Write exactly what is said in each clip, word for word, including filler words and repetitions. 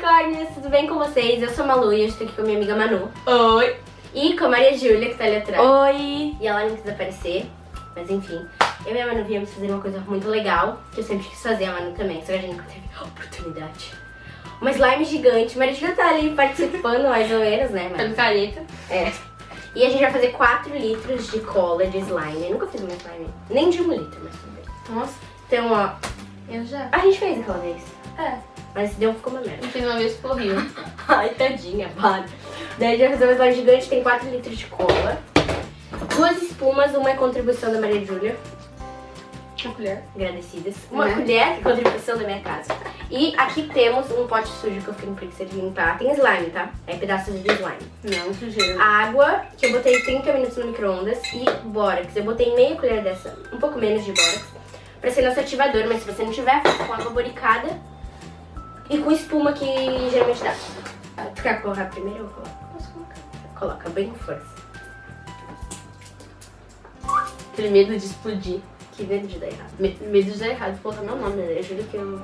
unicórnios, tudo bem com vocês? Eu sou a Malu e eu estou aqui com a minha amiga Manu. Oi! E com a Maria Júlia, que tá ali atrás. Oi! E ela não quis aparecer, mas enfim. Eu e a Manu viemos fazer uma coisa muito legal, que eu sempre quis fazer, a Manu também, só que a gente nunca teve oportunidade. Uma slime gigante, a Maria Júlia tá ali participando mais ou menos, né, Manu? Fazendo careta. É. E a gente vai fazer quatro litros de cola de slime. Eu nunca fiz uma slime, nem de um litro, mas tudo bem. Nossa, Então, ó, eu já. a gente fez aquela vez. É. Mas deu, ficou uma merda. Eu fiz uma vez pro Rio. Ai, tadinha, para. Daí a gente vai fazer uma slime gigante, tem quatro litros de cola. Duas espumas, uma é contribuição da Maria Júlia. Uma colher. Agradecidas. Uma Né? colher, que é contribuição da minha casa. E aqui temos um pote sujo que eu fiquei com preguiça de limpar. Tem slime, tá? É pedaços de slime. Não, sujeira. Água, que eu botei trinta minutos no micro-ondas. E bórax. Eu botei meia colher dessa, um pouco menos de bórax, pra ser nosso ativador. Mas se você não tiver, faça com água boricada e com espuma que geralmente dá. Tu quer colocar primeiro? Eu coloco. Posso colocar? Coloca bem com força. Aquele medo de explodir. Que medo de dar errado. Me- Medo de dar errado, vou colocar meu nome, né? Eu juro que eu...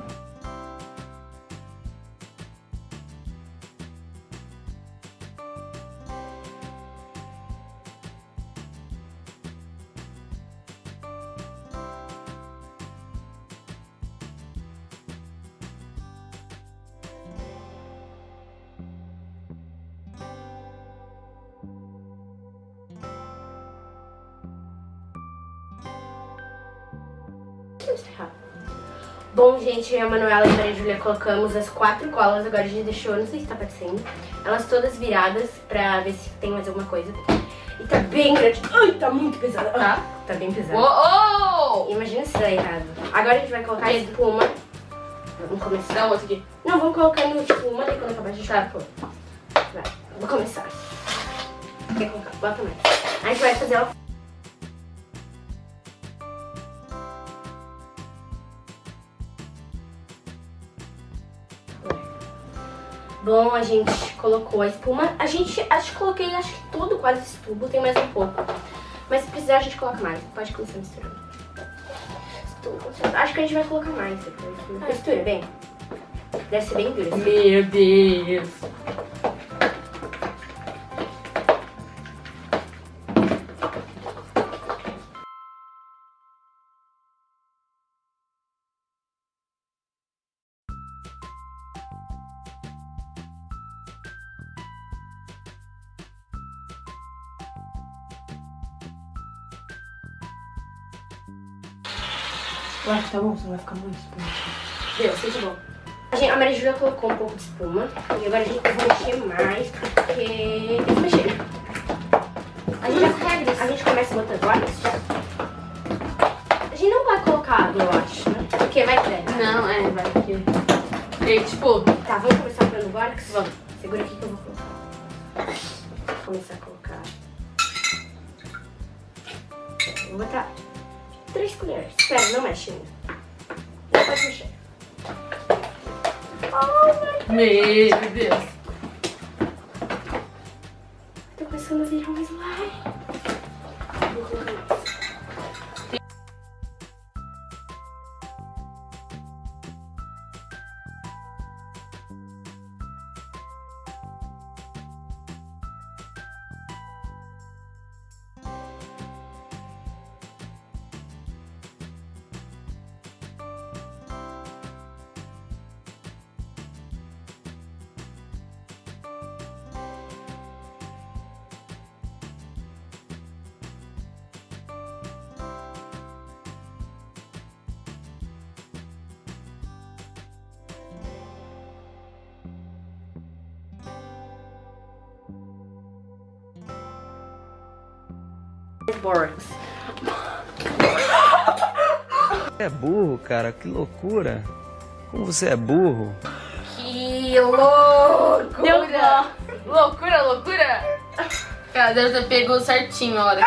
Bom, gente, eu, a Manuela e a Maria Júlia colocamos as quatro colas, agora a gente deixou, não sei se tá aparecendo, elas todas viradas pra ver se tem mais alguma coisa. E tá bem grande. Ai, tá muito pesada. Tá? Tá bem pesada. Oh, oh! Imagina se dá errado. Agora a gente vai colocar a espuma. Vamos começar. Dá outro aqui. Não, vamos colocando espuma, daí quando acabar a gente vai pôr. Vai, vou começar. Quer colocar? Bota mais. A gente vai fazer ela... Bom, a gente colocou a espuma. A gente, acho que coloquei, acho que todo quase esse tubo, tem mais um pouco. Mas se precisar a gente coloca mais. Pode começar misturando. Acho que a gente vai colocar mais depois. Mistura bem. Deve ser bem dura. Meu Deus! Eu acho que tá bom, você não vai ficar muito espuma. Deu, sente bom. A, gente, a Maria Júlia colocou um pouco de espuma. E agora a gente vai mexer mais, porque tem que mexer. A gente, já, a gente começa botando água. A gente não vai colocar água, eu acho, né? Porque vai credo. Não, é, vai aqui. E tipo, Tá, vamos começar pelo bórax? Vamos. Segura aqui que eu vou colocar. Vou começar a colocar. Vou botar três colheres. Espera, não mexe ainda. Não pode mexer. Oh, meu Deus. tô começando a virar um slime. Vou colocar mais. Borax. É burro, cara, que loucura. Como você é burro. Que loucura! Deu dó. Loucura, loucura? Cara, Deus, você pegou certinho a hora.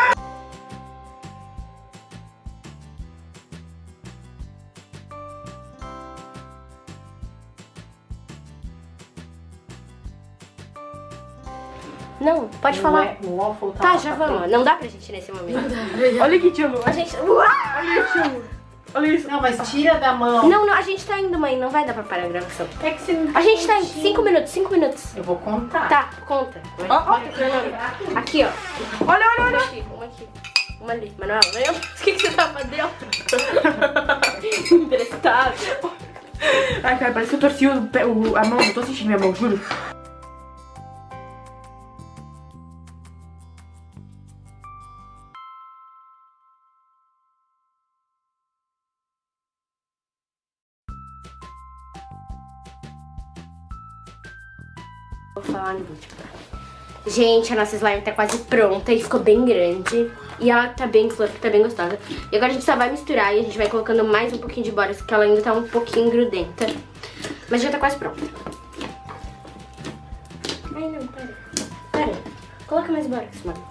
Não, pode Não falar. é- o waffle Tá, já vamos. Não dá pra gente ir nesse momento. Olha aqui, tio Lu. A gente... Uau! Olha, tio Lu. Olha isso. Não, mas tira da mão. Não, não, a gente tá indo, mãe. Não vai dar pra parar a gravação. É que você não A gente tá indo. Cinco minutos, cinco minutos. Eu vou contar. Tá, conta. Ó, ó. Aqui, ó. Olha, olha, olha. Uma aqui, uma aqui. Uma ali. Manuel, eu? O que, que você tá fazendo? Emprestado. Ai, cara, parece que eu torci o, pé- o- a mão. Eu tô sentindo minha mão, juro. Vou falar no vídeo. Gente, a nossa slime tá quase pronta e ficou bem grande. E ela tá bem fluffy, tá bem gostosa. E agora a gente só vai misturar e a gente vai colocando mais um pouquinho de bórax, porque ela ainda tá um pouquinho grudenta. Mas já tá quase pronta. Ai, não, pera. Pera. Coloca mais bórax, mano.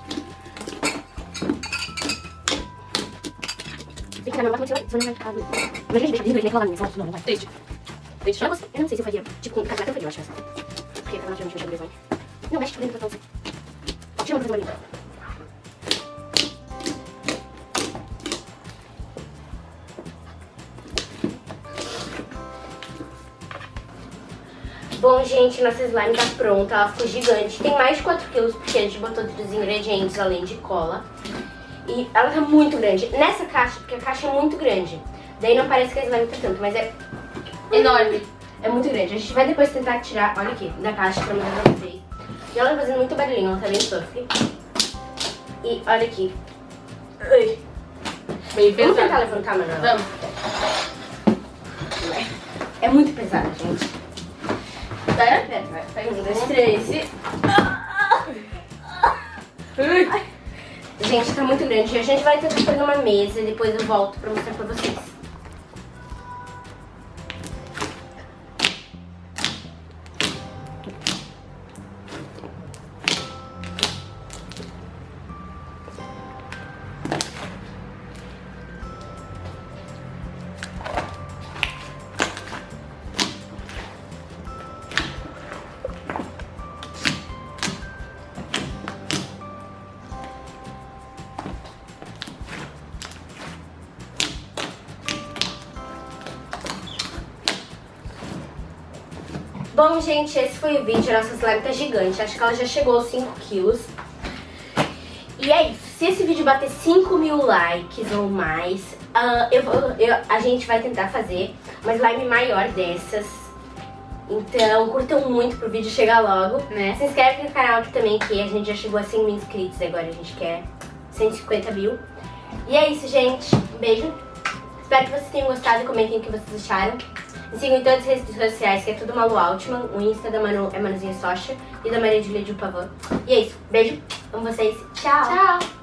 Tem que dar meu máximo, senão vai ficar... Mas a gente deixa de naquela linha, não vai. Triste. Triste. Eu não, eu não sei se eu faria, tipo, com cacata eu faria, eu acho essa. Porque eu não tinha mexer no design. Não, mexe dentro do botão. Tira uma coisa ali. Bom, gente, nossa slime tá pronta, ela ficou gigante. Tem mais de quatro quilos, porque a gente botou outros ingredientes além de cola. E ela tá muito grande. Nessa caixa, porque a caixa é muito grande. Daí não parece que a slime tá tanto, mas é enorme. É muito grande. A gente vai depois tentar tirar, olha aqui, da caixa pra mostrar pra vocês. E ela tá fazendo muito barulhinho, ela tá bem fluffy. E olha aqui. Ai. Bem Vamos tentar pesado. levantar, Manuela? Vamos. É muito pesado, gente. Vai, vai, vai. Vai, um, dois, três e... Ai. Gente, tá muito grande. A gente vai tentar pôr numa mesa e depois eu volto pra mostrar pra vocês. Bom, gente, esse foi o vídeo. A nossa slime tá gigante. Acho que ela já chegou aos cinco quilos. E é isso. Se esse vídeo bater cinco mil likes ou mais, uh, eu, vou- eu, a gente vai tentar fazer uma slime maior dessas. Então, curtam muito pro vídeo chegar logo, né? Se inscreve no canal aqui também, que a gente já chegou a cem mil inscritos. Agora a gente quer cento e cinquenta mil. E é isso, gente. Um beijo. Espero que vocês tenham gostado e comentem o que vocês acharam. Me sigam em todas as redes sociais, que é tudo Malu Altman. O Insta da Manu é Manuzinha Socha e da Maria Julia de Pavão. E é isso. Beijo. Amo vocês. Tchau. Tchau.